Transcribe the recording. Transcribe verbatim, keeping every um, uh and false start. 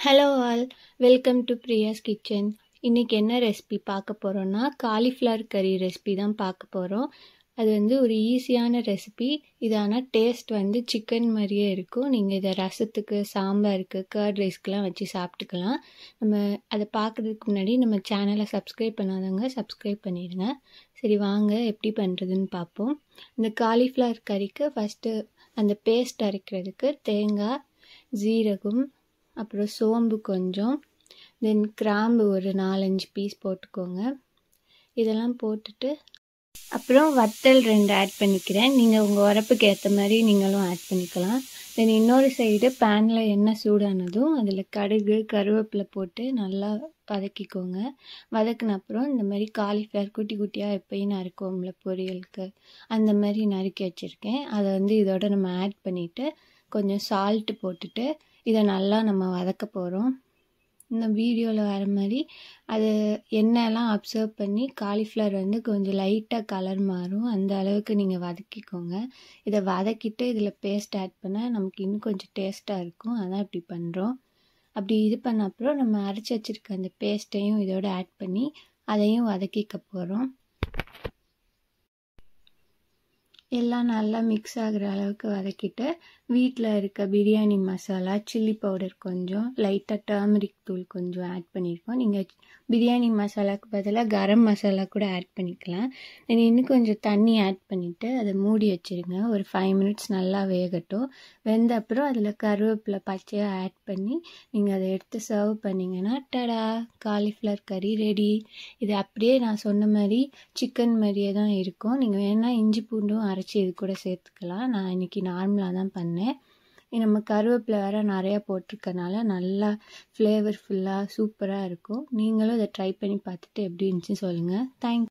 Hello all, welcome to Priya's kitchen. இன்றைக்கி என்ன recipe பார்க்க போகிறோன்னா காலிஃப்ளவர் கறி ரெசிபி தான் பார்க்க போகிறோம். அது வந்து ஒரு ஈஸியான ரெசிபி. இது ஆனால் டேஸ்ட் வந்து சிக்கன் மாதிரியே இருக்கும். நீங்கள் இதை ரசத்துக்கு, சாம்பாருக்கு, கர்ட் ரைஸ்க்கெலாம் வச்சு சாப்பிட்டுக்கலாம். நம்ம அதை பார்க்குறதுக்கு முன்னாடி நம்ம சேனலை சப்ஸ்கிரைப் பண்ணாதவங்க சப்ஸ்கிரைப் பண்ணிடுங்க. சரி, வாங்க எப்படி பண்ணுறதுன்னு பார்ப்போம். இந்த காலிஃப்ளவர் கறிக்கு ஃபஸ்ட்டு அந்த பேஸ்ட் அரைக்கிறதுக்கு தேங்காய், ஜீரகம், அப்புறம் சோம்பு கொஞ்சம், தென் கிராம்பு ஒரு நாலஞ்சு பீஸ் போட்டுக்கோங்க. இதெல்லாம் போட்டுட்டு அப்புறம் வத்தல் ரெண்டு ஆட் பண்ணிக்கிறேன். நீங்கள் உங்கள் உரப்புக்கு ஏற்ற மாதிரி நீங்களும் ஆட் பண்ணிக்கலாம். தென் இன்னொரு சைடு பேனில் எண்ணெய் சூடானதும் அதில் கடுகு, கருவேப்பிலை போட்டு நல்லா வதக்கிக்கோங்க. வதக்கின அப்புறம் இந்த மாதிரி காலிஃப்ளவர் குட்டி குட்டியாக எப்பயும் நறுக்குவோம்ல பொரியலுக்கு, அந்த மாதிரி நறுக்கி வச்சுருக்கேன். அதை வந்து இதோட நம்ம ஆட் பண்ணிவிட்டு கொஞ்சம் சால்ட்டு போட்டுட்டு இதை நல்லா நம்ம வதக்க போகிறோம். இந்த வீடியோவில் வர மாதிரி அது எண்ணெயெல்லாம் அப்சர்வ் பண்ணி காலிஃப்ளவர் வந்து கொஞ்சம் லைட்டாக கலர் மாறும், அந்த அளவுக்கு நீங்கள் வதக்கிக்கோங்க. இதை வதக்கிட்டு இதில் பேஸ்ட் ஆட் பண்ணால் நமக்கு இன்னும் கொஞ்சம் டேஸ்ட்டாக இருக்கும். அதான் இப்படி பண்ணுறோம். அப்படி இது பண்ண அப்புறம் நம்ம அரைச்சி வச்சுருக்க அந்த பேஸ்ட்டையும் இதோட ஆட் பண்ணி அதையும் வதக்கிக்க போகிறோம். எல்லாம் நல்லா மிக்ஸ் ஆகிற அளவுக்கு வதக்கிட்டு வீட்டில் இருக்க பிரியாணி மசாலா, சில்லி பவுடர் கொஞ்சம், லைட்டாக டர்மரிக் தூள் கொஞ்சம் ஆட் பண்ணியிருக்கோம். நீங்கள் பிரியாணி மசாலாவுக்கு பதிலாக கரம் மசாலா கூட ஆட் பண்ணிக்கலாம். இன்னும் கொஞ்சம் தண்ணி ஆட் பண்ணிவிட்டு அதை மூடி வச்சுருங்க. ஒரு ஃபைவ் மினிட்ஸ் நல்லா வேகட்டும். வெந்த அப்புறம் அதில் கருவேப்பிலை பச்சையாக ஆட் பண்ணி நீங்கள் அதை எடுத்து சர்வ் பண்ணிங்கன்னா டடா, காலிஃப்ளவர் கறி ரெடி. இது அப்படியே நான் சொன்ன மாதிரி சிக்கன் மாதிரியே தான் இருக்கும். நீங்கள் வேணால் இஞ்சி பூண்டும் அரைச்சி இது கூட சேர்த்துக்கலாம். நான் இன்றைக்கி நார்மலாக தான் பண்ணேன். நம்ம கருவேப்பிலை வேறு நிறையா போட்டிருக்கனால நல்லா ஃப்ளேவர்ஃபுல்லாக சூப்பராக இருக்கும். நீங்களும் இதை ட்ரை பண்ணி பார்த்துட்டு எப்படி இருந்துச்சுன்னு சொல்லுங்கள். தேங்க்ஸ்.